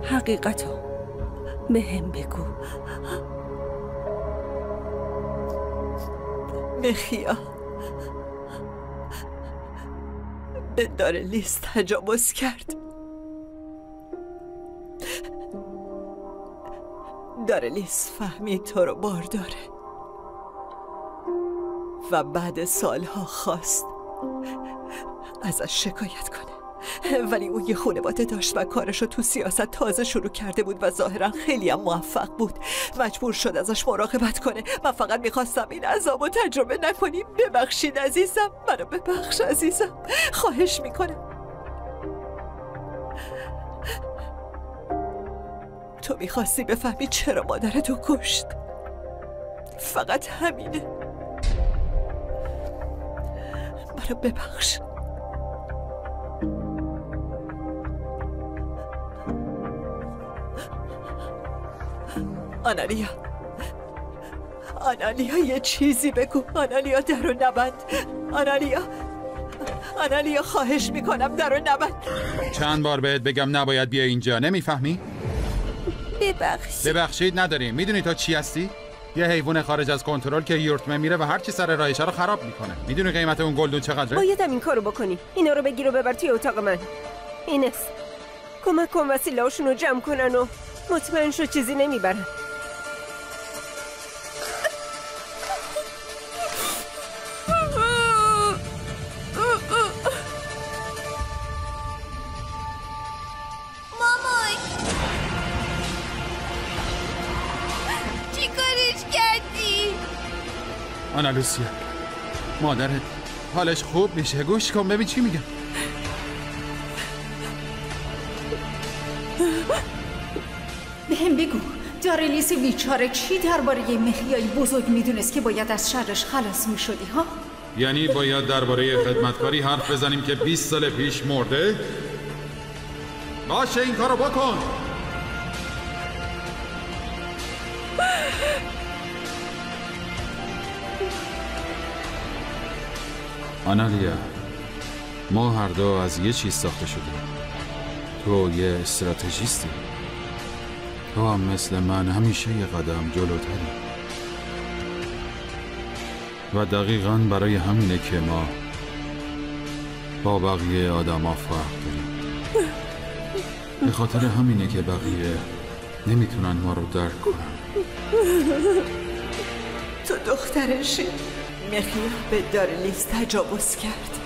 حقیقتو بهم بگو. مخیا به دارلیس تجاوز کرد. دارلیس فهمید تو رو بارداره و بعد سالها خواست ازش شکایت کنه، ولی اون یه خانواده داشت و کارشو تو سیاست تازه شروع کرده بود و ظاهرا خیلی هم موفق بود. مجبور شد ازش مراقبت کنه. من فقط میخواستم این عذابو تجربه نکنیم. ببخشید عزیزم، منو ببخش عزیزم، خواهش میکنم. تو میخواستی بفهمی چرا مادرتو کشت، فقط همینه. منو ببخش. آنالیا یه چیزی بگو. آنالیا درو نبند. آنالیا خواهش میکنم درو نبند. چند بار بهت بگم نباید بیا اینجا، نمیفهمی؟ ببخشید نداریم. میدونی تو چی هستی؟ یه حیوان خارج از کنترل که یورتمه میره و هر چی سر راهش رو خراب میکنه. میدونی قیمت اون گلدون چقدره؟ بایدم این کارو بکنی. اینا رو بگیر و ببر توی اتاق من. اینس کمک کن وسیله‌هاشون رو جمع کنن و مطمئن شو چیزی نمیبرن. آنا لوسیا، مادرت حالش خوب میشه. گوش کن ببین چی میگم. بهم بگو دارلیس بیچاره چی درباره مخیای بزرگ میدونست که باید از شرش خلاص میشدی ها؟ یعنی باید درباره خدمتکاری حرف بزنیم که 20 سال پیش مرده؟ باشه این کارو بکن. آنالیا، ما هر دو از یه چیز ساخته شدیم. تو یه استراتژیستی. تو هم مثل من همیشه یه قدم جلوتری. و دقیقاً برای همینه که ما با بقیه آدم فرق داریم. به خاطر همینه که بقیه نمیتونن ما رو درک کنن. تو دخترشی. مخیا به دارلیس تجاوز کرد.